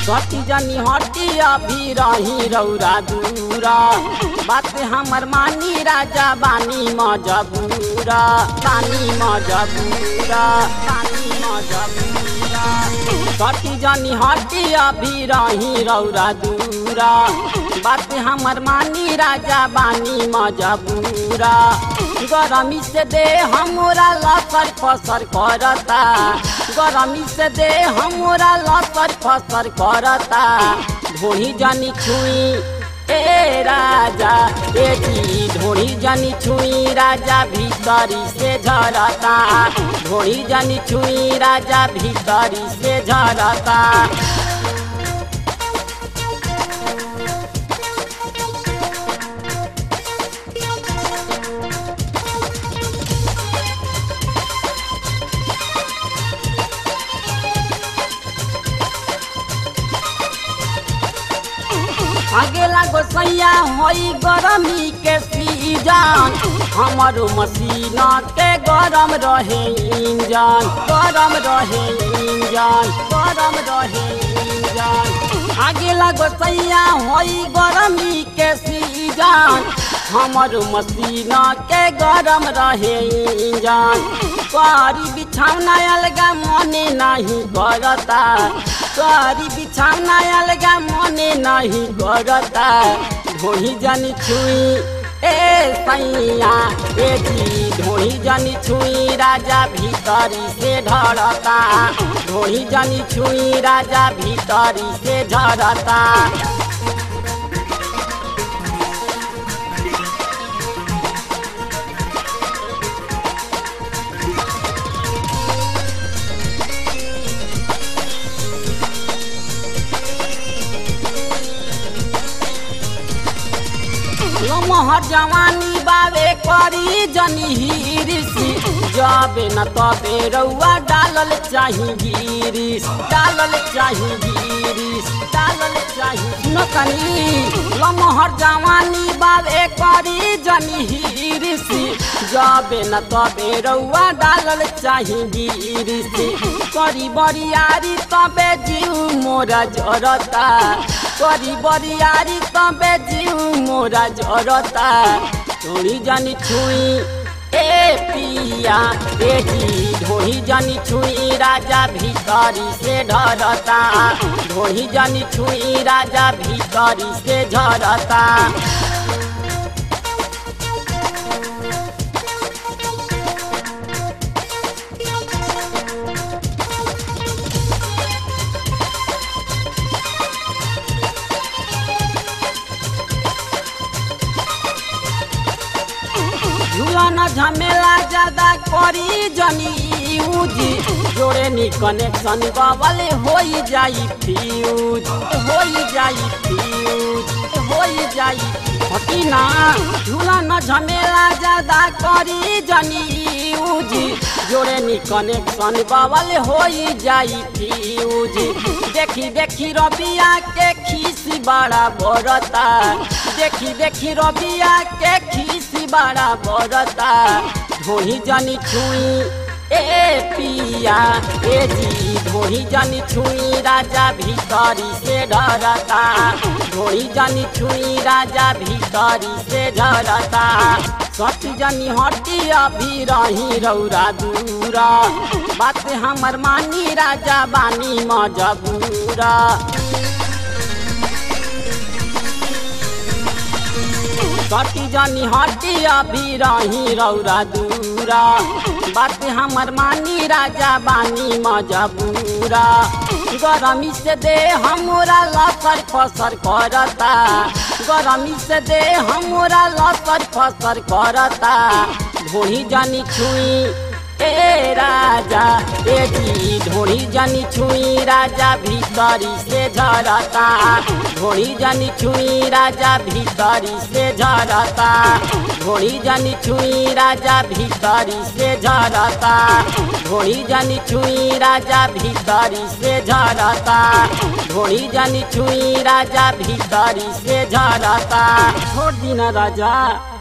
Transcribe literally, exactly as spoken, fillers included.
सती जनी हटी अभी रही रौरा दूरा बात हमर मानी राजा बानी मजबूरा बानी मजबूरा बानी मजबूरा सती जनी हटी अभी रही रौरा दूरा बात हमर मानी राजा बानी मजबूरा गरमी से दे हमरा लसर फसर करता गरमी से दे हमरा लसर फसर करता ढोड़ी जानी छुई ए राजा ए जी ढोड़ी जानी छुई राजा भीतरी से झरता ढोड़ी जानी छुई राजा भीतरी से झरता। आगे लागो सैया होई गरमी के सीजन हमारो मशीन के गरम रहे इंजन गरम रहे इंजन गरम रहे इंजन आगे लागो सैया होई गरमी के सीजन हमारो मशीन के गरम रहे इंजन कारी बिछौना अलगा मने नहीं करता कारी बिछौना अलगा मने नहीं करता ढोड़ी जानी छुई ए सैया ए जी ढोड़ी जानी छुई राजा भीतरी से ढरता ढोड़ी जानी छुई राजा भीतरी से झरता। मोहर जवानी बावे करी जनी हिरिसी जाबे न तबे रउआ डालल चाही गिरिस डालल चाही गिरिस डालल चाही नकनी मोहर जवानी बावे करी जनी हिरिसी जाबे न तबे रउआ डालल चाही गिरिसी करी बरियारी तबे जीव मोरा जरता करी बरियारी तबे जीव मोरा जरता ढोड़ी जानी छुई ए पिया ए जी ढोड़ी जानी छुई राजा भीतरी से ढरता ढोड़ी जानी छुई राजा भीतरी से झरता। झूलना झमेला ज्यादा करी जनी उजी जोड़े नी कनेक्शन बबल होई जाई फ्यूज होई जाई फ्यूज होई जाई हटी ना झूलना झमेला ज्यादा करी जनी उजी जोड़े नी कनेक्शन बबल होई जाई फ्यूज देखी देखी रबिया के खीसी बड़ा बरता देखी देखी रबिया के खीसी बड़ा बरता ढोड़ी जानी छुई ए पिया ए जी ढोड़ी जानी छुई राजा भीतरी से ढरता ढोड़ी जानी छुई राजा भीतरी से झरता सती जनी हटी अभी रही रौरा दूरा बात हमर मानी राजा बानी मजबूरा सती जनी हटी अभी रही रौरा दूरा बात हमर मानी राजा बानी मजबूरा गरमी से दे हमरा लसर फसर करता गरमी से दे हमरा लसर फसर करता ढोड़ी जानी छुई ए राजा ए जी ढोड़ी जानी छुई राजा भीतरी से झरता ढोड़ी जानी छुई राजा भीतरी से झरता ढोड़ी जानी छुई राजा भीतरी से झरता ढोड़ी जानी छुई राजा भीतरी से झरता ढोड़ी जानी छुई राजा भीतरी से झरता छोड़ दीना राजा।